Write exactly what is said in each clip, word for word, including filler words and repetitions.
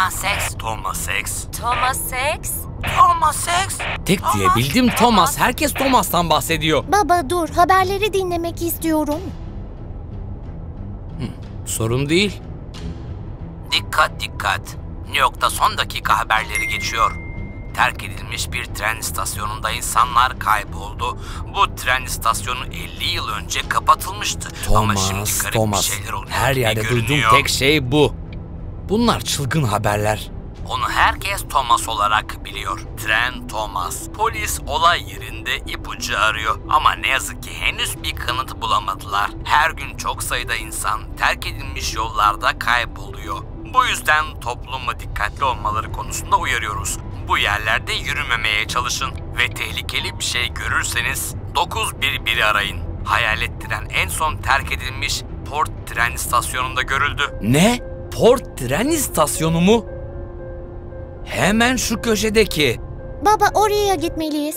Thomas X. Thomas X. Thomas X. Thomas X. Tek duyabildim Thomas. Herkes Thomas'tan bahsediyor. Baba dur, haberleri dinlemek istiyorum. Sorun değil. Dikkat dikkat. New York'ta son dakika haberleri geçiyor. Terk edilmiş bir tren istasyonunda insanlar kayboldu. Bu tren istasyonu elli yıl önce kapatılmıştı. Ama şimdi Thomas, garip Thomas. bir şeyler oluyor. Her yerde gibi duyduğum görünüyor. tek şey bu. Bunlar çılgın haberler. Onu herkes Thomas olarak biliyor. Tren Thomas. Polis olay yerinde ipucu arıyor. Ama ne yazık ki henüz bir kanıt bulamadılar. Her gün çok sayıda insan terk edilmiş yollarda kayboluyor. Bu yüzden toplumu dikkatli olmaları konusunda uyarıyoruz. Bu yerlerde yürümemeye çalışın ve tehlikeli bir şey görürseniz dokuz bir biri arayın. Hayalet tren en son terk edilmiş Port tren istasyonunda görüldü. Ne? Port tren istasyonu mu? Hemen şu köşedeki. Baba oraya gitmeliyiz.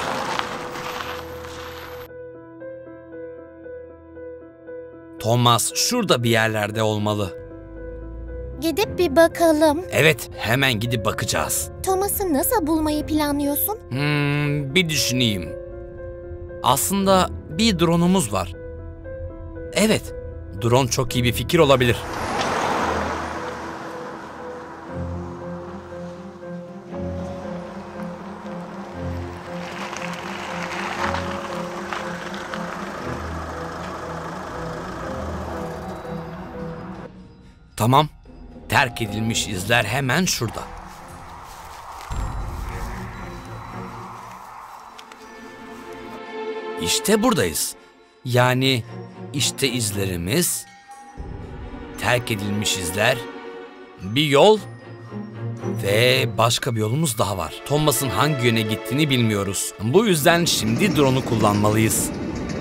Thomas şurada bir yerlerde olmalı. Gidip bir bakalım. Evet, hemen gidip bakacağız. Thomas'ı nasıl bulmayı planlıyorsun? Hmm, bir düşüneyim. Aslında bir drone'umuz var. Evet, drone çok iyi bir fikir olabilir. Tamam, terk edilmiş izler hemen şurada. İşte buradayız. Yani işte izlerimiz, terk edilmiş izler, bir yol ve başka bir yolumuz daha var. Thomas'ın hangi yöne gittiğini bilmiyoruz. Bu yüzden şimdi drone'u kullanmalıyız.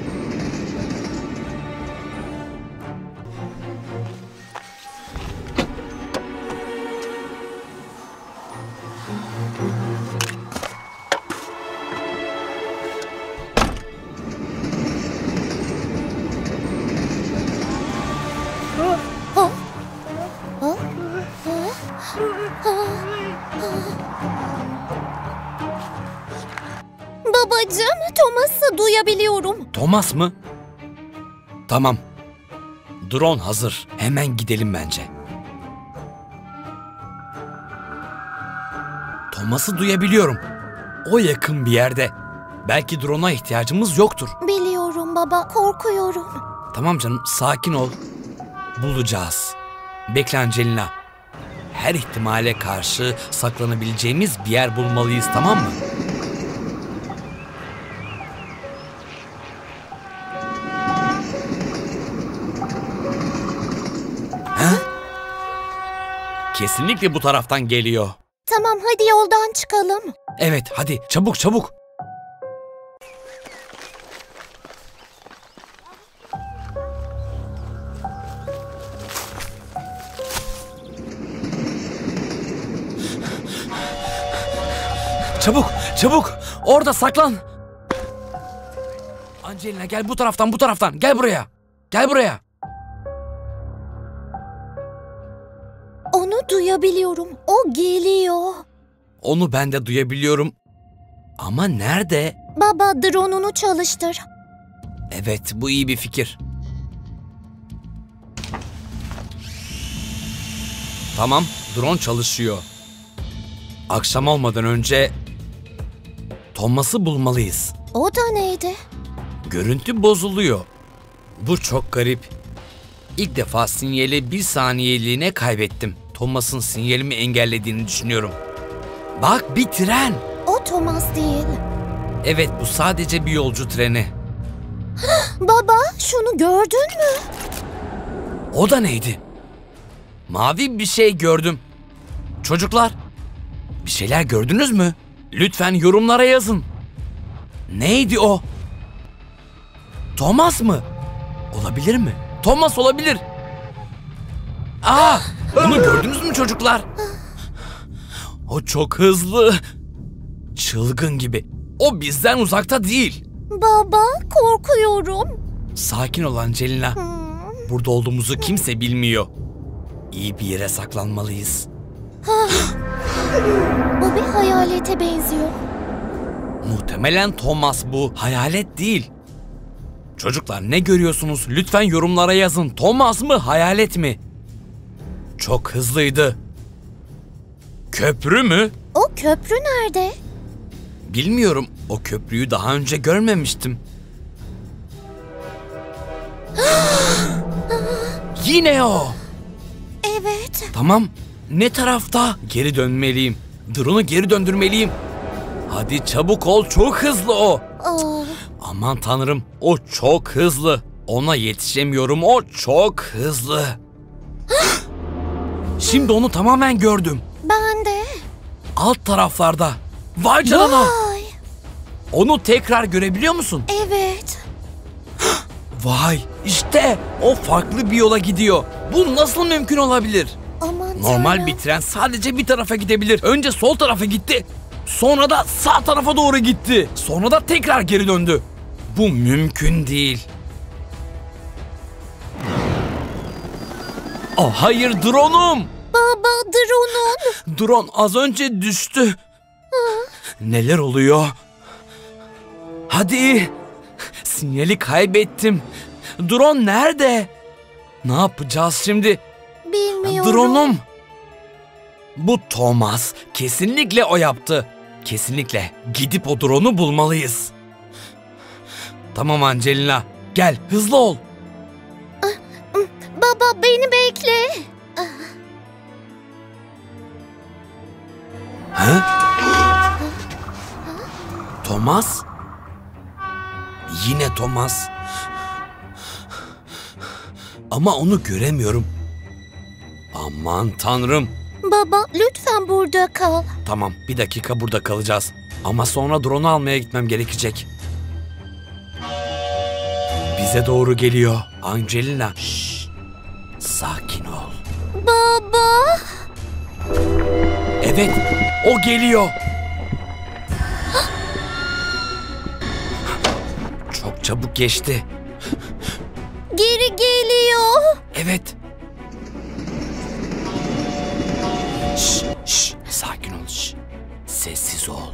Babacığım, Thomas'ı duyabiliyorum. Thomas mı? Tamam. Drone hazır. Hemen gidelim bence. Thomas'ı duyabiliyorum. O yakın bir yerde. Belki drone'a ihtiyacımız yoktur. Biliyorum baba, korkuyorum. Tamam canım, sakin ol. Bulacağız. Bekle Angelina. Her ihtimale karşı saklanabileceğimiz bir yer bulmalıyız, tamam mı? Ha? Kesinlikle bu taraftan geliyor. Tamam, hadi yoldan çıkalım. Evet, hadi çabuk çabuk. Çabuk, çabuk. Orada saklan. Angelina gel bu taraftan, bu taraftan. Gel buraya. Gel buraya. Onu duyabiliyorum. O geliyor. Onu ben de duyabiliyorum. Ama nerede? Baba, drone'unu çalıştır. Evet, bu iyi bir fikir. Tamam, drone çalışıyor. Akşam olmadan önce Thomas'ı bulmalıyız. O da neydi? Görüntü bozuluyor. Bu çok garip. İlk defa sinyali bir saniyeliğine kaybettim. Thomas'ın sinyalimi engellediğini düşünüyorum. Bak, bir tren. O Thomas değil. Evet, bu sadece bir yolcu treni. Baba, şunu gördün mü? O da neydi? Mavi bir şey gördüm. Çocuklar, bir şeyler gördünüz mü? Lütfen yorumlara yazın. Neydi o? Thomas mı? Olabilir mi? Thomas olabilir. Aa, bunu gördünüz mü çocuklar? O çok hızlı. Çılgın gibi. O bizden uzakta değil. Baba, korkuyorum. Sakin ol Angelina. Hmm. Burada olduğumuzu kimse bilmiyor. İyi bir yere saklanmalıyız. Bu bir hayalete benziyor. Muhtemelen Thomas bu. Hayalet değil. Çocuklar ne görüyorsunuz? Lütfen yorumlara yazın. Thomas mı, hayalet mi? Çok hızlıydı. Köprü mü? O köprü nerede? Bilmiyorum. O köprüyü daha önce görmemiştim. Yine o. Evet. Tamam. Ne tarafta? Geri dönmeliyim. Drone'u geri döndürmeliyim. Hadi çabuk ol. Çok hızlı o. Aa, Aman tanrım. O çok hızlı. Ona yetişemiyorum. O çok hızlı. Şimdi onu tamamen gördüm. ben de. Alt taraflarda. Vay canına. Vay. Onu tekrar görebiliyor musun? Evet. Vay. İşte o farklı bir yola gidiyor. Bu nasıl mümkün olabilir? Aman Normal tanrım. bir tren sadece bir tarafa gidebilir. Önce sol tarafa gitti. Sonra da sağ tarafa doğru gitti. Sonra da tekrar geri döndü. Bu mümkün değil. Oh, hayır drone'um. Baba, drone'un. Drone az önce düştü. Neler oluyor? Hadi. Sinyali kaybettim. Drone nerede? Ne yapacağız şimdi? Bilmiyorum. Drone'um. Bu Thomas. Kesinlikle o yaptı. Kesinlikle. Gidip o drone'u bulmalıyız. Tamam Angelina. Gel hızlı ol. Baba, beni bekle. Hı? Thomas? Yine Thomas. Ama onu göremiyorum. Aman tanrım. Baba, lütfen burada kal. Tamam, bir dakika burada kalacağız. Ama sonra drone'u almaya gitmem gerekecek. Bize doğru geliyor. Angelina. Şşş. Sakin ol. Baba. Evet, o geliyor. Çok çabuk geçti. Geri geliyor. Evet. Şş, şş, sakin ol. Şş. Sessiz ol.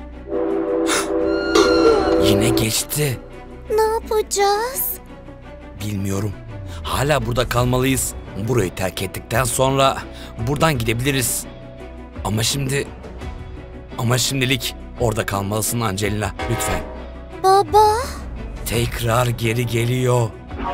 Yine geçti. Ne yapacağız? Bilmiyorum. Hala burada kalmalıyız. Burayı terk ettikten sonra buradan gidebiliriz. Ama şimdi... Ama şimdilik orada kalmalısın Angelina. Lütfen. Baba. Tekrar geri geliyor.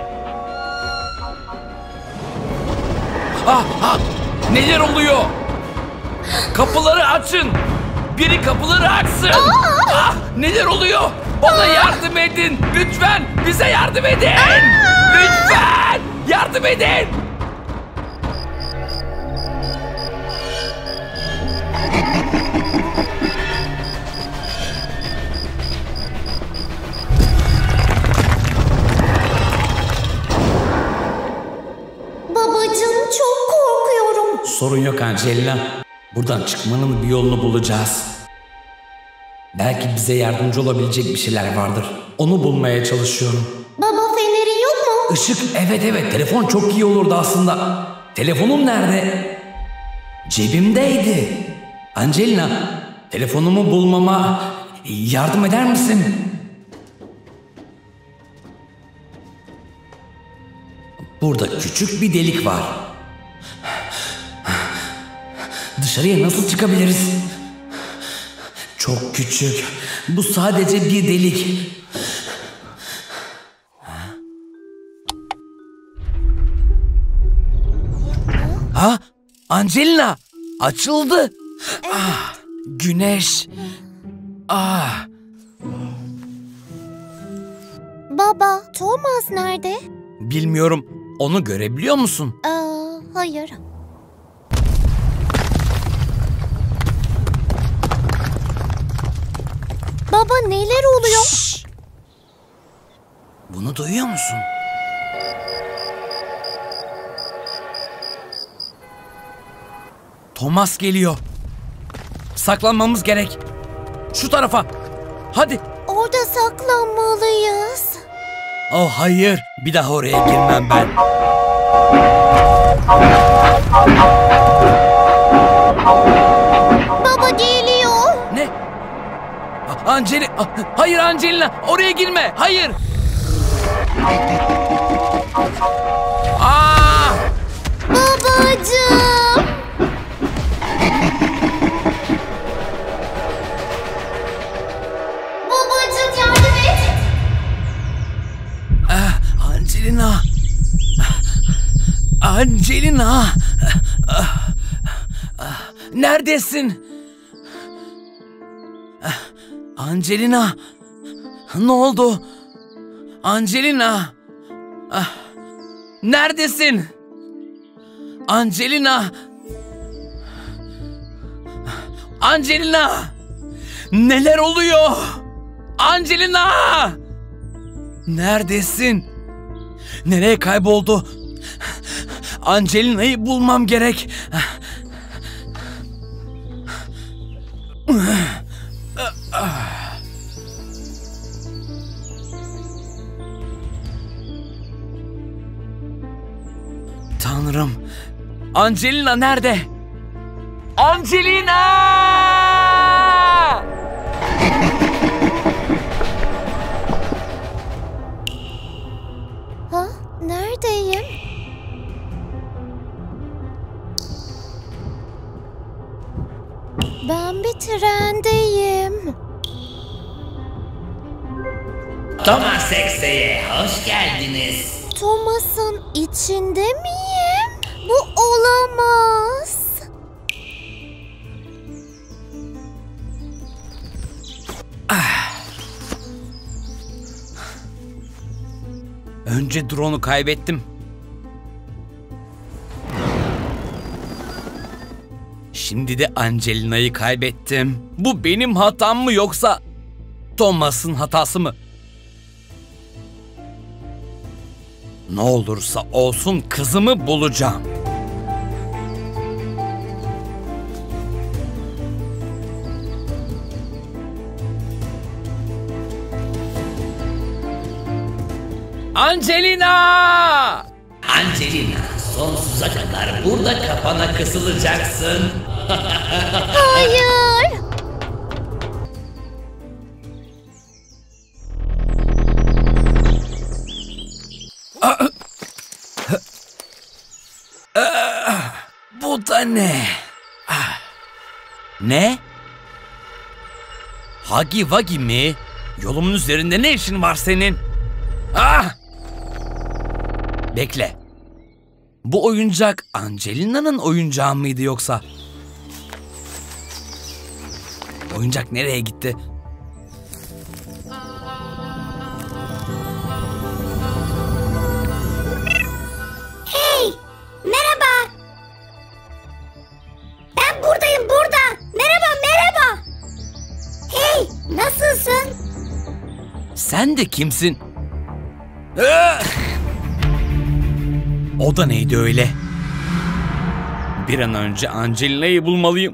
Ah, ah, neler oluyor? Kapıları açın. Biri kapıları açsın. Ah, neler oluyor? Bana yardım edin. Lütfen bize yardım edin. Lütfen yardım edin. Babacığım, çok korkuyorum. Sorun yok Angelina. Buradan çıkmanın bir yolunu bulacağız. Belki bize yardımcı olabilecek bir şeyler vardır. Onu bulmaya çalışıyorum. Baba, fenerin yok mu? Işık, evet evet, telefon çok iyi olurdu aslında. Telefonum nerede? Cebimdeydi. Angelina, telefonumu bulmama yardım eder misin? Burada küçük bir delik var. Dışarıya nasıl çıkabiliriz? Çok küçük. Bu sadece bir delik. Ha? Angelina! Açıldı. Ah, güneş. Ah. Baba, Thomas nerede? Bilmiyorum. Onu görebiliyor musun? Aa, hayır. Baba, neler oluyor? Şşş! Bunu duyuyor musun? Thomas geliyor. Saklanmamız gerek. Şu tarafa. Hadi. Orada saklanmalıyız. Oh hayır. Bir daha oraya girmem ben. Baba geliyor. Ne? A- Angeli... A- Hayır Angelina! Oraya girme! Hayır! Aa! Babacığım. Babacığım yardım et. Angelina! Angelina! Neredesin? Angelina! Ne oldu? Angelina! Neredesin? Angelina! Angelina! Neler oluyor? Angelina! Neredesin? Nereye kayboldu? Angelina'yı bulmam gerek. Tanrım. Angelina nerede? Angelina! Ha? Neredeyim? Ben bir trendeyim. Thomas Exe'ye hoş geldiniz. Thomas'ın içinde miyim? Bu olamaz. Önce drone'u kaybettim. Şimdi de Angelina'yı kaybettim. Bu benim hatam mı yoksa Thomas'ın hatası mı? Ne olursa olsun kızımı bulacağım. Angelina! Angelina, sonsuza kadar burada kafana kısılacaksın. Hayır. Bu da ne? Ah. Ne? Huggy Wuggy mi? Yolumun üzerinde ne işin var senin? Ah! Bekle. Bu oyuncak Angelina'nın oyuncağı mıydı yoksa? Oyuncak nereye gitti? Hey, merhaba. Ben buradayım burada. Merhaba, merhaba. Hey, nasılsın? Sen de kimsin? Ah! O da neydi öyle? Bir an önce Angelina'yı bulmalıyım.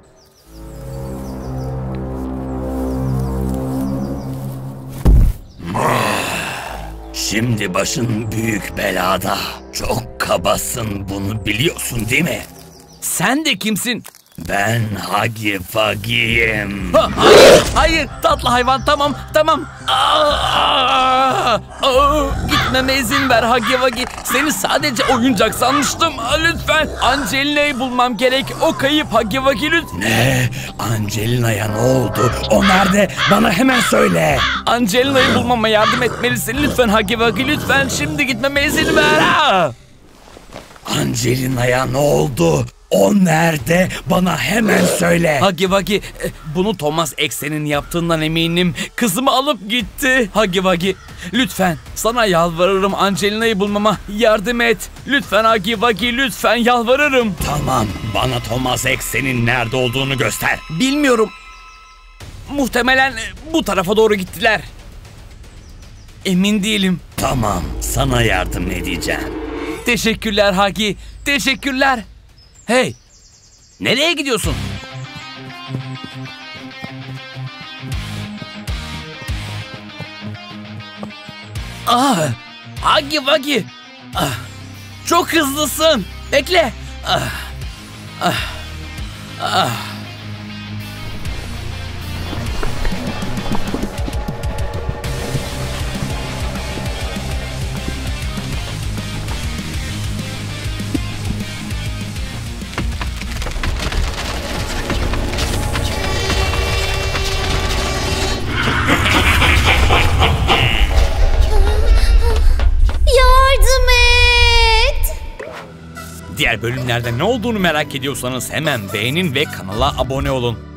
Şimdi başın büyük belada. Çok kabasın, bunu biliyorsun değil mi? Sen de kimsin? Ben Huggy Wuggy'yim. Ha, hayır, hayır, tatlı hayvan, tamam, tamam. Aa, aa, aa, gitmeme izin ver Huggy Wuggy. Seni sadece oyuncak sanmıştım. Aa, lütfen, Angelina'yı bulmam gerek. O kayıp Huggy Wuggy lütfen. Ne? Angelina'ya ne oldu? O nerede? Bana hemen söyle. Angelina'yı bulmama yardım etmelisin. Lütfen Huggy Wuggy, lütfen. Şimdi gitmeme izin ver. Aa! Angelina'ya ne oldu? O nerede? Bana hemen söyle. Huggy Wuggy, e, bunu Thomas Exe'nin yaptığından eminim. Kızımı alıp gitti. Huggy Wuggy, lütfen sana yalvarırım, Angelina'yı bulmama yardım et. Lütfen Huggy Wuggy, lütfen yalvarırım. Tamam, bana Thomas Exe'nin nerede olduğunu göster. Bilmiyorum. Muhtemelen e, bu tarafa doğru gittiler. Emin değilim. Tamam, sana yardım edeceğim. Teşekkürler Huggy, teşekkürler. Hey, nereye gidiyorsun? Ah, Huggy Wuggy. Ah, çok hızlısın. Bekle. Ah, ah, Ah. Yardım et. Diğer bölümlerde ne olduğunu merak ediyorsanız hemen beğenin ve kanala abone olun.